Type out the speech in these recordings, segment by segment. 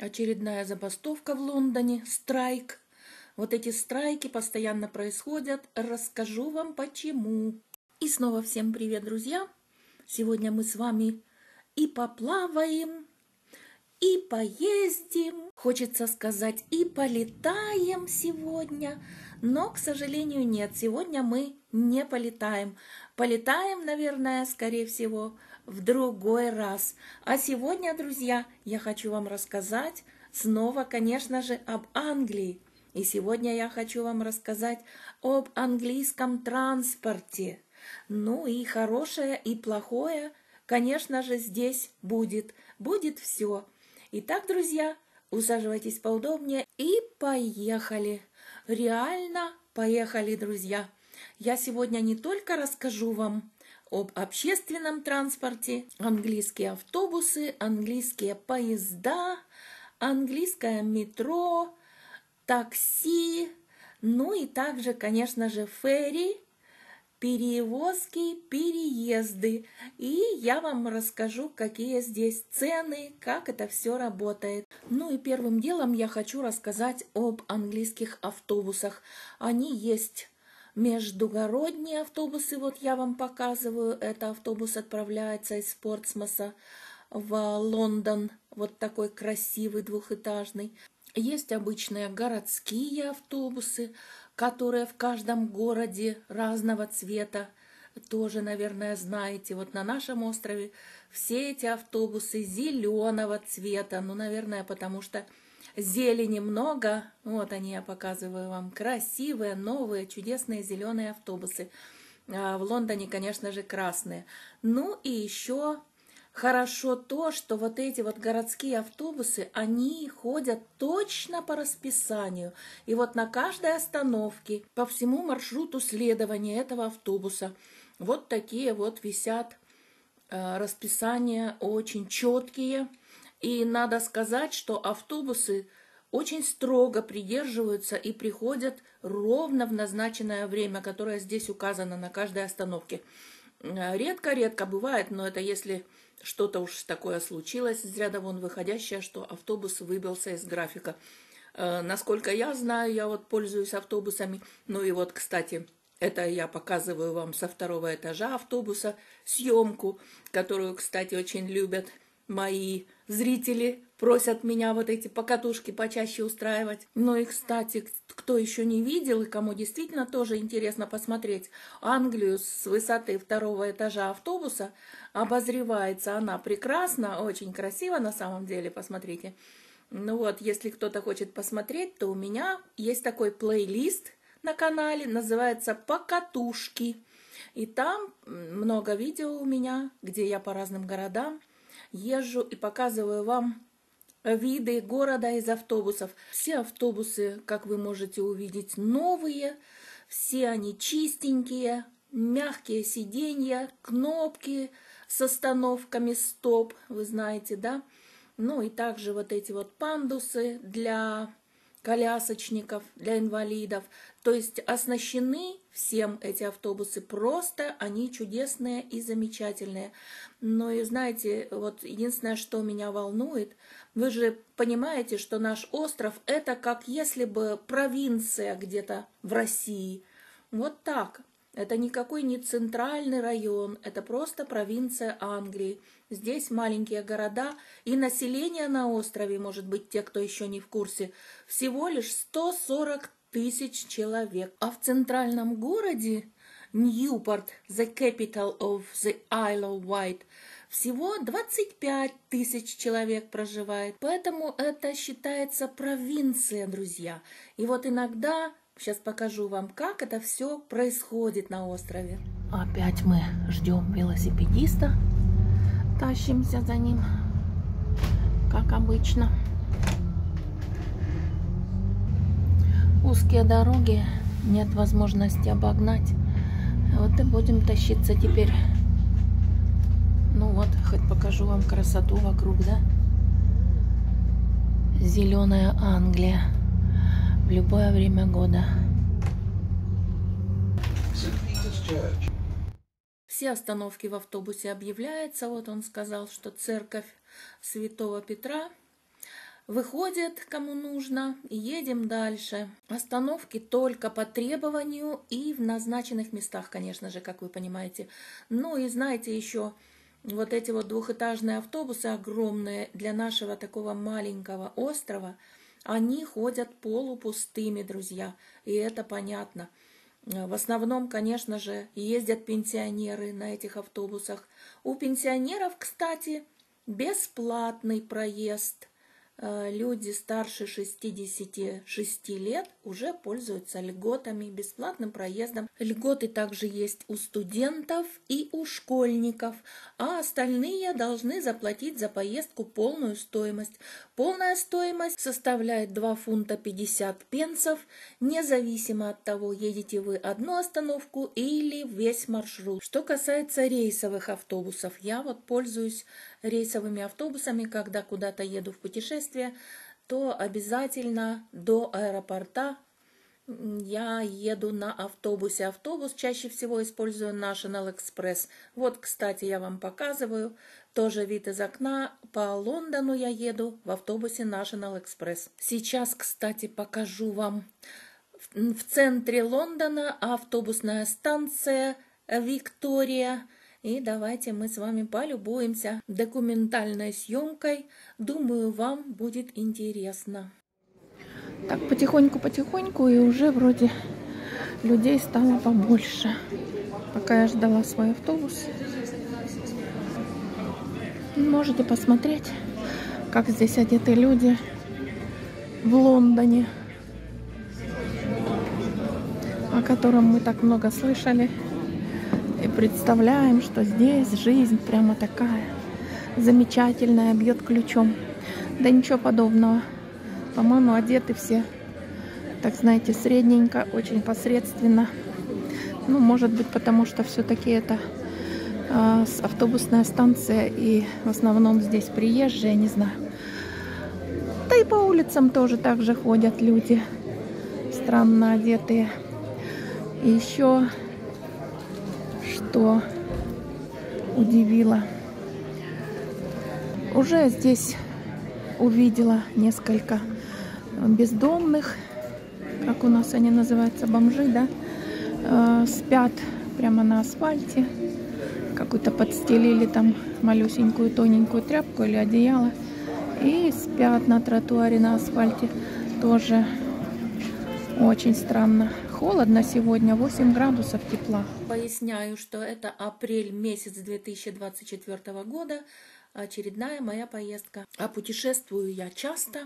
очередная забастовка в Лондоне, страйк. Вот эти страйки постоянно происходят, расскажу вам почему. И снова всем привет, друзья! Сегодня мы с вами и поплаваем, и поездим, хочется сказать, и полетаем сегодня, но, к сожалению, нет, сегодня мы не полетаем. Полетаем, наверное, скорее всего, в другой раз. А сегодня, друзья, я хочу вам рассказать снова, конечно же, об Англии. И сегодня я хочу вам рассказать об английском транспорте. Ну и хорошее, и плохое, конечно же, здесь будет. Будет все. Итак, друзья, усаживайтесь поудобнее и поехали. Реально поехали, друзья. Я сегодня не только расскажу вам об общественном транспорте, английские автобусы, английские поезда, английское метро, такси, ну и также, конечно же, ферри, перевозки, переезды. И я вам расскажу, какие здесь цены, как это все работает. Ну и первым делом я хочу рассказать об английских автобусах. Они есть междугородние автобусы, вот я вам показываю. Это автобус отправляется из Портсмуса в Лондон, вот такой красивый двухэтажный. Есть обычные городские автобусы, которые в каждом городе разного цвета. Тоже, наверное, знаете, вот на нашем острове все эти автобусы зеленого цвета. Ну, наверное, потому что зелени много. Вот они, я показываю вам, красивые, новые, чудесные зеленые автобусы. А в Лондоне, конечно же, красные. Ну и еще хорошо то, что вот эти вот городские автобусы, они ходят точно по расписанию. И вот на каждой остановке, по всему маршруту следования этого автобуса, вот такие вот висят расписания, очень четкие. И надо сказать, что автобусы очень строго придерживаются и приходят ровно в назначенное время, которое здесь указано на каждой остановке. Редко-редко бывает, но это если что-то уж такое случилось из ряда вон выходящее, что автобус выбился из графика. Насколько я знаю, я вот пользуюсь автобусами. Ну и вот, кстати, это я показываю вам со второго этажа автобуса съемку, которую, кстати, очень любят мои зрители, просят меня вот эти покатушки почаще устраивать. Ну и, кстати, кто еще не видел и кому действительно тоже интересно посмотреть Англию с высоты второго этажа автобуса, обозревается она прекрасно, очень красиво на самом деле, посмотрите. Ну вот, если кто-то хочет посмотреть, то у меня есть такой плейлист на канале, называется «Покатушки». И там много видео у меня, где я по разным городам езжу и показываю вам виды города из автобусов. Все автобусы, как вы можете увидеть, новые, все они чистенькие, мягкие сиденья, кнопки с остановками стоп, вы знаете, да? Ну и также вот эти вот пандусы для колясочников, для инвалидов. То есть оснащены всем эти автобусы просто, они чудесные и замечательные. Но и знаете, вот единственное, что меня волнует, вы же понимаете, что наш остров это как если бы провинция где-то в России. Вот так. Это никакой не центральный район, это просто провинция Англии. Здесь маленькие города, и население на острове, может быть, те, кто еще не в курсе, всего лишь 140 тысяч человек. А в центральном городе Ньюпорт, the capital of the Isle of Wight, всего 25 тысяч человек проживает. Поэтому это считается провинция, друзья. И вот иногда... Сейчас покажу вам, как это все происходит на острове. Опять мы ждем велосипедиста. Тащимся за ним, как обычно. Узкие дороги, нет возможности обогнать. Вот и будем тащиться теперь. Ну вот, хоть покажу вам красоту вокруг, да? Зеленая Англия. В любое время года. Все остановки в автобусе объявляются. Вот он сказал, что церковь Святого Петра. выходят, кому нужно, и едем дальше. Остановки только по требованию и в назначенных местах, конечно же, как вы понимаете. Ну и знаете еще, вот эти вот двухэтажные автобусы огромные для нашего такого маленького острова, они ходят полупустыми, друзья, и это понятно. В основном, конечно же, ездят пенсионеры на этих автобусах. У пенсионеров, кстати, бесплатный проезд. Люди старше 66 лет уже пользуются льготами, бесплатным проездом. Льготы также есть у студентов и у школьников, а остальные должны заплатить за поездку полную стоимость. Полная стоимость составляет 2 фунта 50 пенсов, независимо от того, едете вы одну остановку или весь маршрут. Что касается рейсовых автобусов, я вот пользуюсь рейсовыми автобусами, когда куда-то еду в путешествие, то обязательно до аэропорта я еду на автобусе. Автобус чаще всего использую National Express. Вот, кстати, я вам показываю. Тоже вид из окна. По Лондону я еду в автобусе National Express. Сейчас, кстати, покажу вам в центре Лондона автобусная станция Виктория. И давайте мы с вами полюбуемся документальной съемкой. Думаю, вам будет интересно. Так, потихоньку, и уже вроде людей стало побольше. Пока я ждала свой автобус. Можете посмотреть, как здесь одеты люди в Лондоне, о котором мы так много слышали. И представляем, что здесь жизнь прямо такая замечательная, бьет ключом. Да ничего подобного. По-моему, одеты все, так знаете, средненько, очень посредственно. Ну, может быть, потому что все-таки это автобусная станция, и в основном здесь приезжие, не знаю. Да и по улицам тоже так же ходят люди, странно одетые. И еще что удивило, уже здесь увидела несколько бездомных, как у нас они называются, бомжи, да, спят прямо на асфальте, какую-то подстелили там малюсенькую тоненькую тряпку или одеяло и спят на тротуаре на асфальте. Тоже очень странно. Холодно сегодня, 8 градусов тепла. Поясняю, что это апрель месяц 2024 года, очередная моя поездка. А путешествую я часто,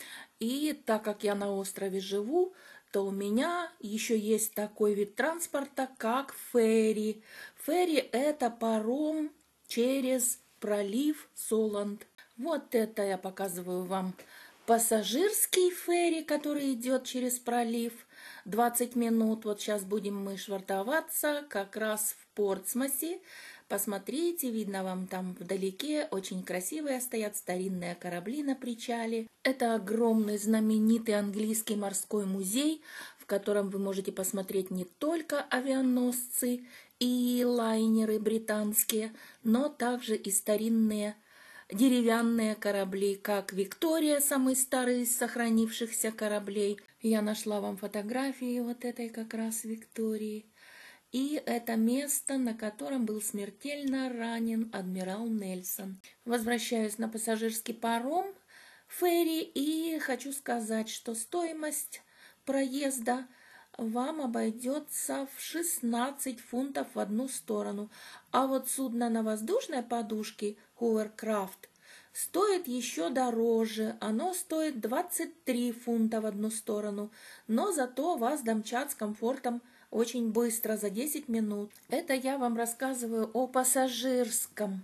и так как я на острове живу, то у меня еще есть такой вид транспорта, как ферри. Ферри – это паром через пролив Соланд. Вот это я показываю вам пассажирский ферри, который идет через пролив. 20 минут. Вот сейчас будем мы швартоваться как раз в Портсмусе. Посмотрите, видно вам там вдалеке, очень красивые стоят старинные корабли на причале. Это огромный знаменитый английский морской музей, в котором вы можете посмотреть не только авианосцы и лайнеры британские, но также и старинные деревянные корабли, как Виктория, самый старый из сохранившихся кораблей. Я нашла вам фотографии вот этой как раз Виктории. И это место, на котором был смертельно ранен адмирал Нельсон. Возвращаюсь на пассажирский паром ферри и хочу сказать, что стоимость проезда вам обойдется в 16 фунтов в одну сторону. А вот судно на воздушной подушке Hovercraft стоит еще дороже. Оно стоит 23 фунта в одну сторону, но зато вас домчат с комфортом очень быстро, за 10 минут. Это я вам рассказываю о пассажирском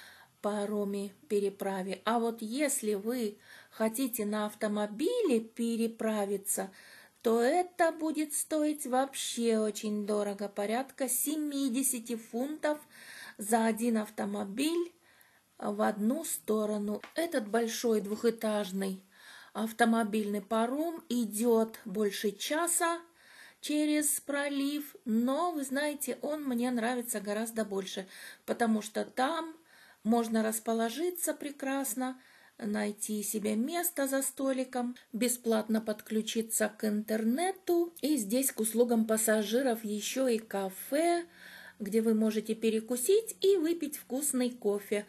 пароме-переправе. А вот если вы хотите на автомобиле переправиться, то это будет стоить вообще очень дорого, порядка 70 фунтов за один автомобиль в одну сторону. Этот большой двухэтажный автомобильный паром идет больше часа через пролив, но, вы знаете, он мне нравится гораздо больше, потому что там можно расположиться прекрасно, найти себе место за столиком, бесплатно подключиться к интернету. И здесь к услугам пассажиров еще и кафе, где вы можете перекусить и выпить вкусный кофе.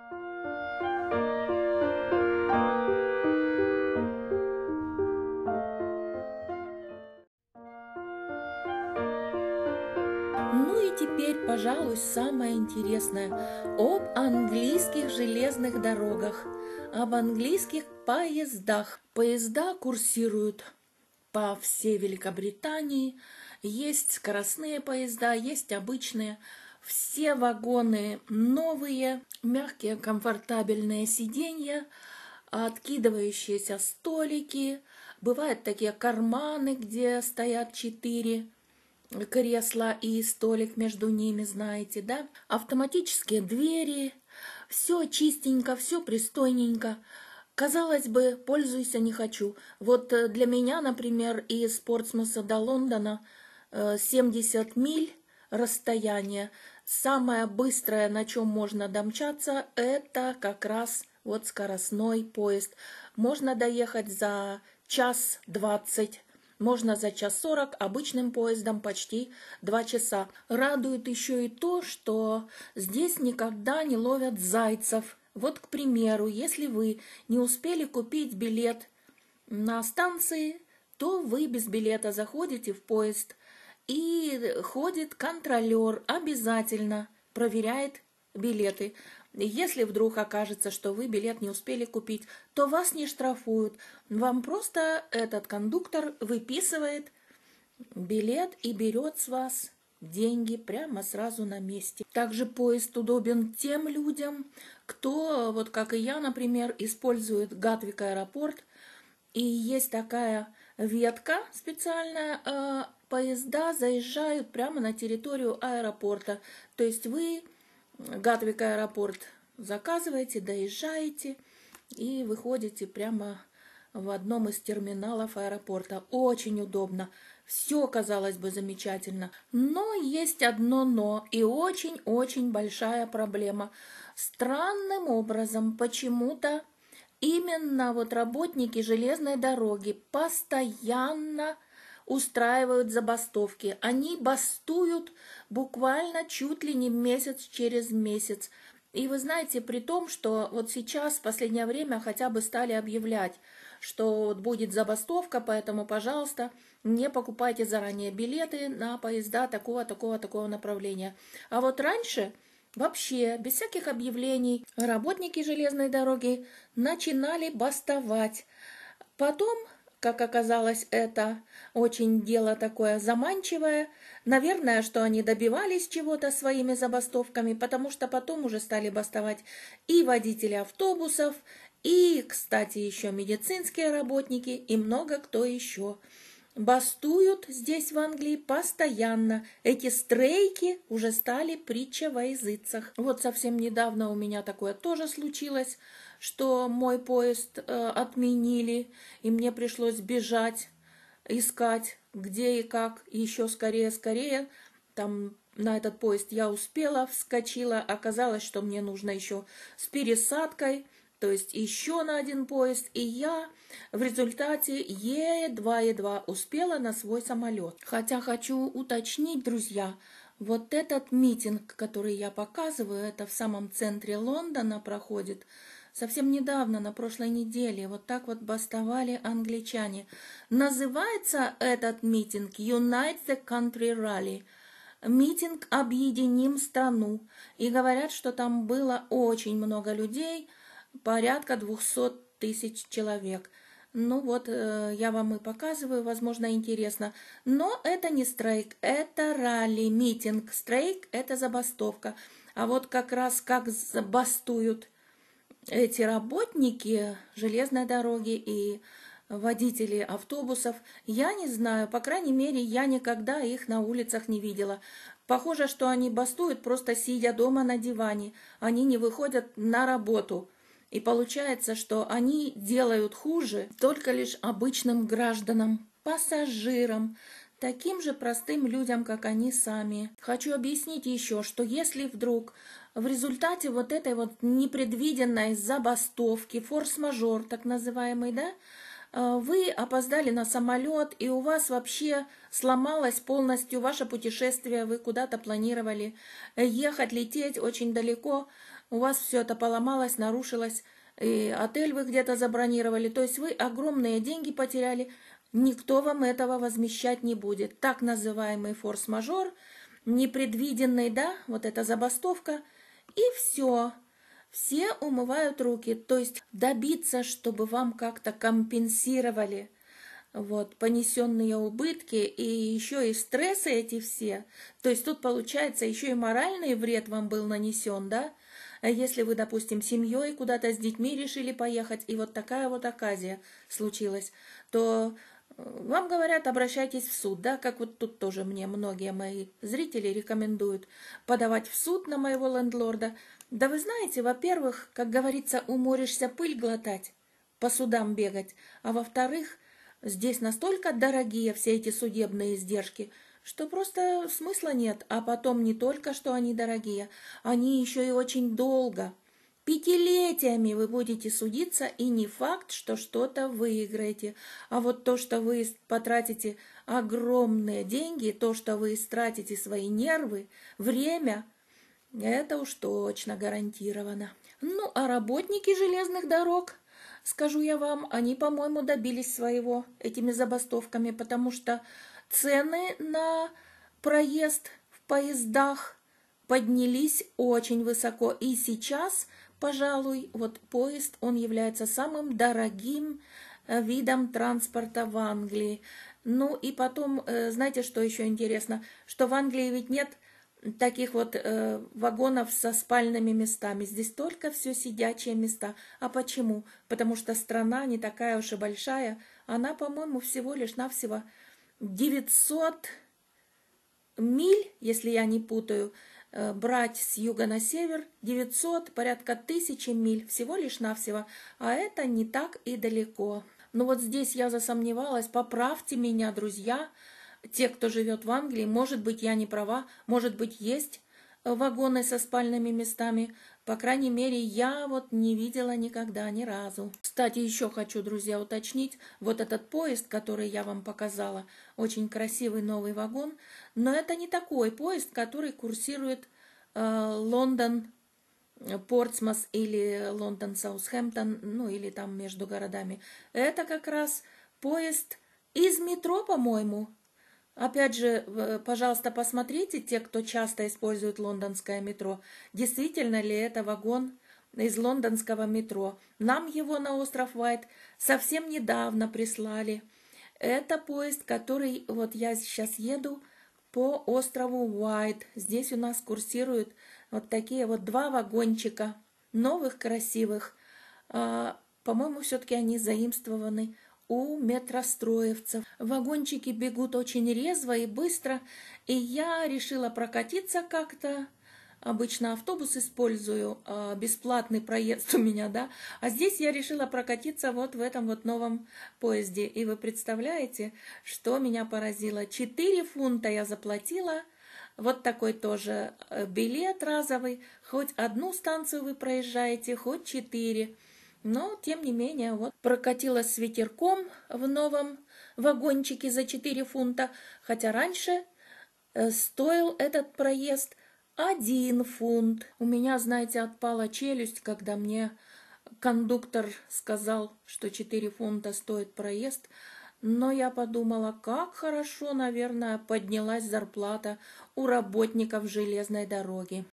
Ну и теперь, пожалуй, самое интересное об английских железных дорогах, об английских поездах. Поезда курсируют по всей Великобритании. Есть скоростные поезда, есть обычные. Все вагоны новые, мягкие, комфортабельные сиденья, откидывающиеся столики. Бывают такие карманы, где стоят 4 кресла и столик между ними, знаете, да? Автоматические двери, все чистенько, все пристойненько. Казалось бы, пользуйся не хочу. Вот для меня, например, из Портсмута до Лондона 70 миль расстояние. Самое быстрое, на чем можно домчаться, это как раз вот скоростной поезд. Можно доехать за 1:20. Можно за 1:40, обычным поездом почти 2 часа. Радует еще и то, что здесь никогда не ловят зайцев. Вот, к примеру, если вы не успели купить билет на станции, то вы без билета заходите в поезд, и ходит контролер, обязательно проверяет билеты. Если вдруг окажется, что вы билет не успели купить, то вас не штрафуют. Вам просто этот кондуктор выписывает билет и берет с вас деньги прямо сразу на месте. Также поезд удобен тем людям, кто, вот как и я, например, использует Гатвик аэропорт. И есть такая ветка специальная, поезда заезжают прямо на территорию аэропорта. То есть вы Гатвик аэропорт заказываете, доезжаете и выходите прямо в одном из терминалов аэропорта. Очень удобно. Все, казалось бы, замечательно. Но есть одно но и очень-очень большая проблема. Странным образом почему-то именно вот работники железной дороги постоянно устраивают забастовки. Они бастуют буквально чуть ли не месяц через месяц. И вы знаете, при том, что вот сейчас, в последнее время, хотя бы стали объявлять, что вот будет забастовка, поэтому, пожалуйста, не покупайте заранее билеты на поезда такого направления. А вот раньше вообще, без всяких объявлений, работники железной дороги начинали бастовать. Потом, как оказалось, это очень дело такое заманчивое. Наверное, что они добивались чего-то своими забастовками, потому что потом уже стали бастовать и водители автобусов, и, кстати, еще медицинские работники, и много кто еще. Бастуют здесь, в Англии, постоянно. Эти стрейки уже стали притча во языцах. Вот совсем недавно у меня такое тоже случилось, что мой поезд отменили, и мне пришлось бежать, искать, где и как, еще скорее. Там на этот поезд я успела, вскочила, оказалось, что мне нужно еще с пересадкой, то есть еще на один поезд, и я в результате едва успела на свой самолет. Хотя хочу уточнить, друзья, вот этот митинг, который я показываю, это в самом центре Лондона проходит. Совсем недавно, на прошлой неделе, вот так вот бастовали англичане. Называется этот митинг Unite the Country Rally. Митинг «Объединим страну». И говорят, что там было очень много людей, порядка 200 тысяч человек. Ну вот, я вам и показываю, возможно, интересно. Но это не стрейк, это ралли, митинг. Стрейк – это забастовка. А вот как раз как бастуют эти работники железной дороги и водители автобусов, я не знаю, по крайней мере, я никогда их на улицах не видела. Похоже, что они бастуют, просто сидя дома на диване. Они не выходят на работу. И получается, что они делают хуже только лишь обычным гражданам, пассажирам, таким же простым людям, как они сами. Хочу объяснить еще, что если вдруг в результате вот этой вот непредвиденной забастовки, форс-мажор так называемый, да, вы опоздали на самолет, и у вас вообще сломалось полностью ваше путешествие, вы куда-то планировали ехать, лететь очень далеко, у вас все это поломалось, нарушилось, и отель вы где-то забронировали, то есть вы огромные деньги потеряли, никто вам этого возмещать не будет. Так называемый форс-мажор, непредвиденный, да, вот эта забастовка, и все. Все умывают руки, то есть добиться, чтобы вам как-то компенсировали вот, понесенные убытки и еще и стрессы эти все. То есть тут получается еще и моральный вред вам был нанесен, да? Если вы, допустим, семьей куда-то с детьми решили поехать, и вот такая вот оказия случилась, то вам говорят, обращайтесь в суд, да, как вот тут тоже мне многие мои зрители рекомендуют подавать в суд на моего лендлорда. Да вы знаете, во-первых, как говорится, уморишься пыль глотать, по судам бегать, а во-вторых, здесь настолько дорогие все эти судебные издержки, что просто смысла нет. А потом не только, что они дорогие, они еще и очень долго. Пятилетиями вы будете судиться, и не факт, что что-то выиграете. А вот то, что вы потратите огромные деньги, то, что вы истратите свои нервы, время, это уж точно гарантировано. Ну, а работники железных дорог, скажу я вам, они, по-моему, добились своего этими забастовками, потому что цены на проезд в поездах поднялись очень высоко. И сейчас, пожалуй, вот поезд, он является самым дорогим видом транспорта в Англии. Ну и потом, знаете, что еще интересно? Что в Англии ведь нет таких вот вагонов со спальными местами. Здесь только все сидячие места. А почему? Потому что страна не такая уж и большая. Она, по-моему, всего лишь навсего 900 миль, если я не путаю, брать с юга на север, 900, порядка 1000 миль, всего лишь навсего. А это не так и далеко. Но вот здесь я засомневалась. Поправьте меня, друзья, те, кто живет в Англии, может быть, я не права, может быть, есть вагоны со спальными местами. По крайней мере, я вот не видела никогда ни разу. Кстати, еще хочу, друзья, уточнить, вот этот поезд, который я вам показала, очень красивый новый вагон, но это не такой поезд, который курсирует Лондон, Портсмас или Лондон, Саутгемптон, ну или там между городами. Это как раз поезд из метро, по-моему. Опять же, пожалуйста, посмотрите, те, кто часто использует лондонское метро, действительно ли это вагон из лондонского метро. Нам его на остров Уайт совсем недавно прислали. Это поезд, который, вот я сейчас еду по острову Уайт. Здесь у нас курсируют вот такие вот два вагончика, новых, красивых. По-моему, все-таки они заимствованы у метростроевцев. Вагончики бегут очень резво и быстро, и я решила прокатиться как-то. Обычно автобус использую, бесплатный проезд у меня, да, а здесь я решила прокатиться вот в этом вот новом поезде. И вы представляете, что меня поразило? 4 фунта я заплатила, вот такой тоже билет разовый, хоть одну станцию вы проезжаете, хоть 4. Но, тем не менее, вот прокатилась с ветерком в новом вагончике за 4 фунта, хотя раньше стоил этот проезд 1 фунт. У меня, знаете, отпала челюсть, когда мне кондуктор сказал, что 4 фунта стоит проезд. Но я подумала, как хорошо, наверное, поднялась зарплата у работников железной дороги.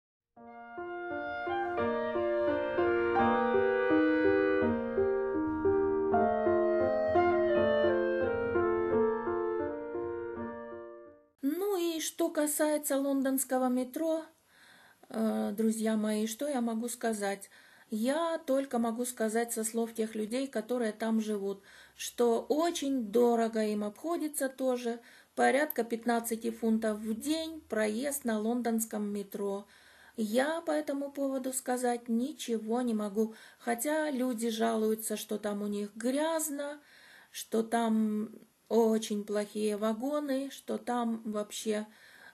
Ну и что касается лондонского метро, друзья мои, что я могу сказать? Я только могу сказать со слов тех людей, которые там живут, что очень дорого им обходится тоже, порядка 15 фунтов в день проезд на лондонском метро. Я по этому поводу сказать ничего не могу, хотя люди жалуются, что там у них грязно, что там очень плохие вагоны, что там вообще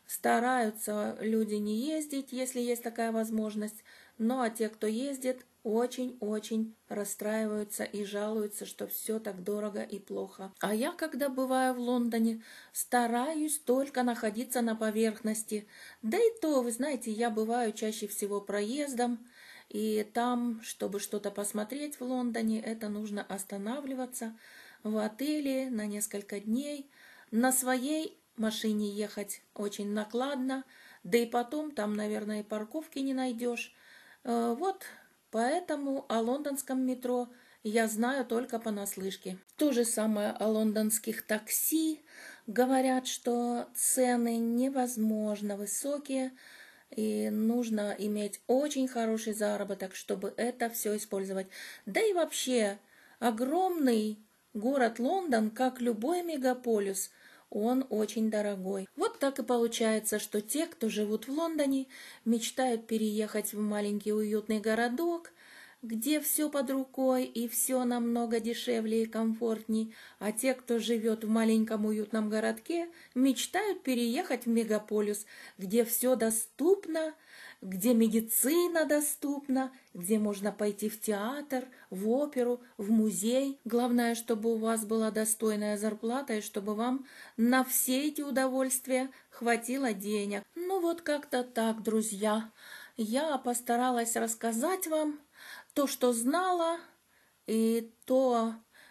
Стараются люди не ездить, если есть такая возможность. Ну а те, кто ездит, очень-очень расстраиваются и жалуются, что все так дорого и плохо. А я, когда бываю в Лондоне, стараюсь только находиться на поверхности. Да и то, вы знаете, я бываю чаще всего проездом. И там, чтобы что-то посмотреть в Лондоне, это нужно останавливаться в отеле на несколько дней. На своей машине ехать очень накладно, да и потом там, наверное, и парковки не найдешь. Вот поэтому о лондонском метро я знаю только понаслышке. То же самое о лондонских такси. Говорят, что цены невозможно высокие, и нужно иметь очень хороший заработок, чтобы это все использовать. Да и вообще, огромный город Лондон, как любой мегаполис, он очень дорогой. Вот так и получается, что те, кто живут в Лондоне, мечтают переехать в маленький уютный городок, где все под рукой и все намного дешевле и комфортней, а те, кто живет в маленьком уютном городке, мечтают переехать в мегаполис, где все доступно, где медицина доступна, где можно пойти в театр, в оперу, в музей. Главное, чтобы у вас была достойная зарплата и чтобы вам на все эти удовольствия хватило денег. Ну вот как-то так, друзья. Я постаралась рассказать вам то, что знала, и то,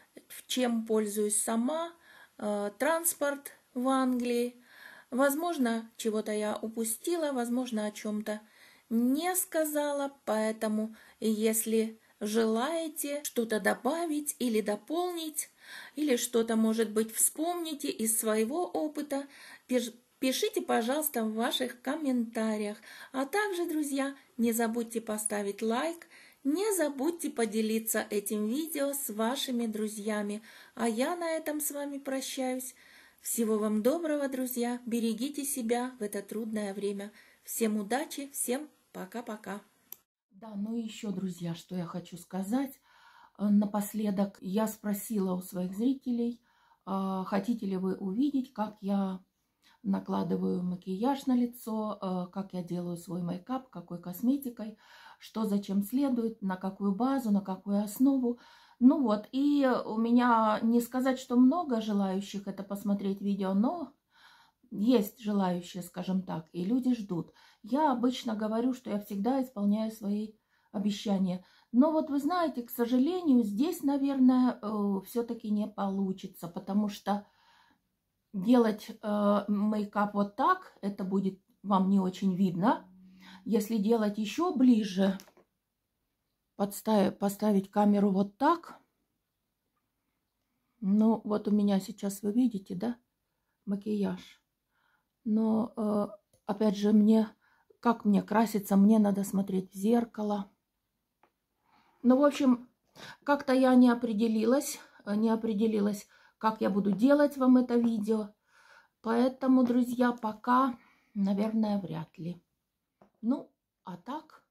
чем пользуюсь сама, транспорт в Англии. Возможно, чего-то я упустила, возможно, о чем-то не сказала, поэтому если желаете что-то добавить или дополнить, или что-то, может быть, вспомните из своего опыта, пишите, пожалуйста, в ваших комментариях. А также, друзья, не забудьте поставить лайк, не забудьте поделиться этим видео с вашими друзьями. А я на этом с вами прощаюсь. Всего вам доброго, друзья. Берегите себя в это трудное время. Всем удачи, всем пока-пока. Да, ну и еще, друзья, что я хочу сказать. Напоследок я спросила у своих зрителей, хотите ли вы увидеть, как я накладываю макияж на лицо, как я делаю свой мейкап, какой косметикой, что зачем следует, на какую базу, на какую основу. Ну вот, и у меня не сказать, что много желающих это посмотреть видео, но есть желающие, скажем так, и люди ждут. Я обычно говорю, что я всегда исполняю свои обещания. Но вот вы знаете, к сожалению, здесь, наверное, все-таки не получится, потому что делать мейкап вот так, это будет вам не очень видно. Если делать еще ближе, поставить камеру вот так, ну вот у меня сейчас вы видите, да, макияж. Но опять же, как мне краситься, мне надо смотреть в зеркало. Ну, в общем, как-то я не определилась, как я буду делать вам это видео. Поэтому, друзья, пока, наверное, вряд ли. Ну, а так,